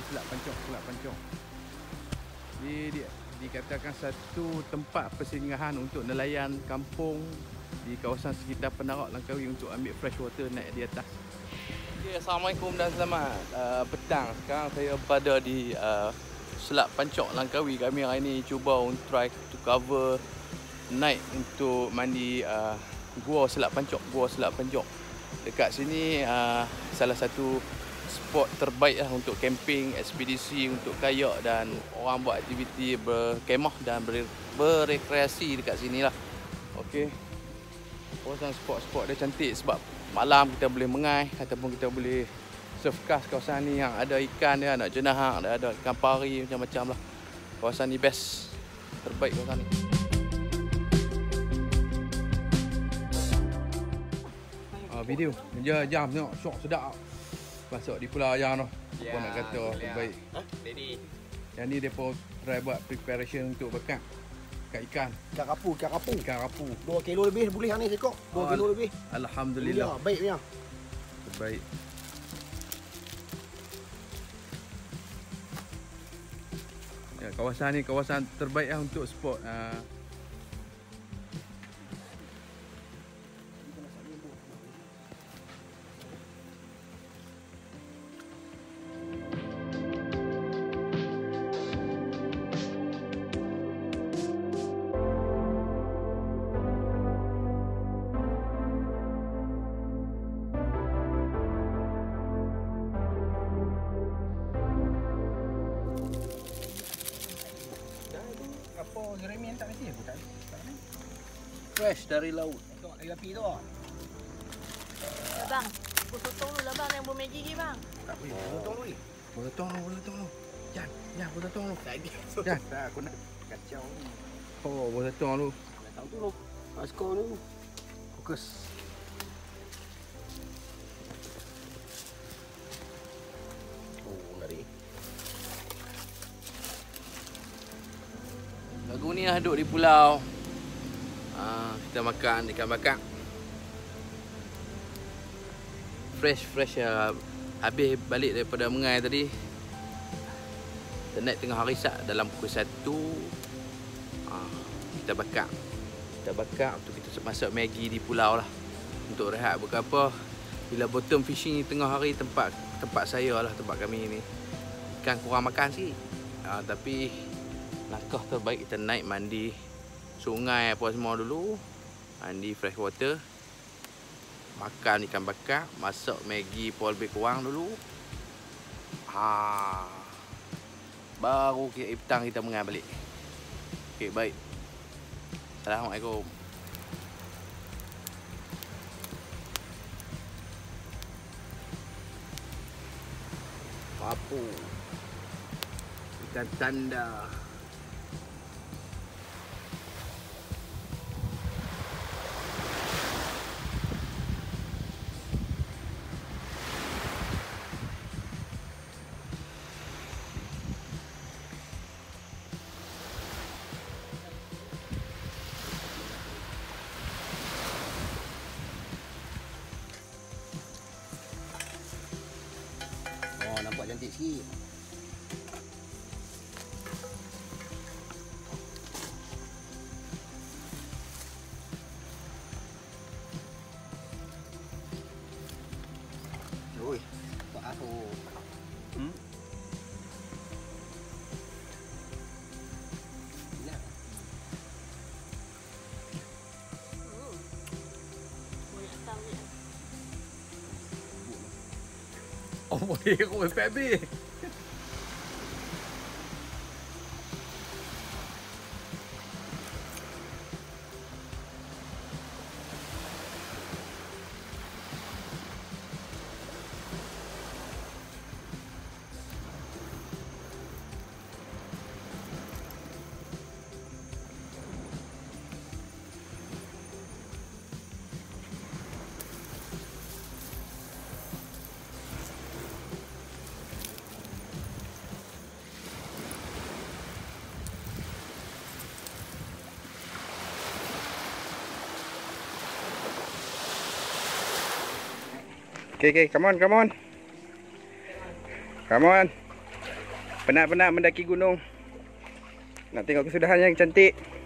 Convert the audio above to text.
Selat Pancong. Dikatakan satu tempat persinggahan untuk nelayan kampung di kawasan sekitar Penarak Langkawi untuk ambil fresh water naik di atas. Okay, Assalamualaikum dan selamat petang. Sekarang saya berada di Selat Pancong Langkawi. Kami hari ini cuba try to cover naik untuk mandi Gua Selat Pancong. Dekat sini salah satu spot terbaik lah untuk camping, ekspedisi, untuk kayak dan orang buat aktiviti berkemah dan berekreasi dekat sini lah. Okey. Kawasan spot dia cantik sebab malam kita boleh mengai ataupun kita boleh surf cast kawasan ni yang ada ikan dia, nak jenahak, ada ikan pari macam-macam lah. Kawasan ni best, terbaik kawasan ni. Video jam tengok syok sedap. Masuk di Pulau Ayam tu. Apa nak kata terbaik. Ready. Yang ni depa try buat preparation untuk bekak ikan. Ikan rapu. 2 kilo lebih boleh ni sekok. 2 kilo lebih. Alhamdulillah. Ya, baik punya. Terbaik. Ya, kawasan ni kawasan terbaik lah untuk spot Jeremy tak mesti aku tak. fresh dari laut. Tengok dari api tu. Bang, aku potong dulu lah bang yang buat Maggi ni bang. Tak boleh. Potong dulu. Boleh tolong. Jangan boleh tolong. Dah, aku nak kacau ni. Oh, boleh tolong lu. Tahu tu lu. Askor ni. Fokus. Oh, lari. Lagu ni lah duduk di pulau. Kita makan ikan bakar. Fresh habis balik daripada mengai tadi. Kita naik tengah hari sak dalam pukul 1. Kita bakar untuk kita masak Maggi di pulau lah. Untuk rehat bukan apa. Bila bottom fishing ni tengah hari tempat saya lah, tempat kami ni. Ikan kurang makan sikit. Tapi langkah terbaik kita naik mandi sungai apa semua dulu. Mandi fresh water. Makan ikan bakar, masak Maggi pun lebih kurang dulu. Baru petang kita mengai balik. Okey, baik. Assalamualaikum. Papu. Ikan tanda. Oh, nampak cantik sikit. Oi, buat aku. Oh, boleh aku FB. Okay, come on. Come on. Penat-penat mendaki gunung. Nak tengok kesudahan yang cantik.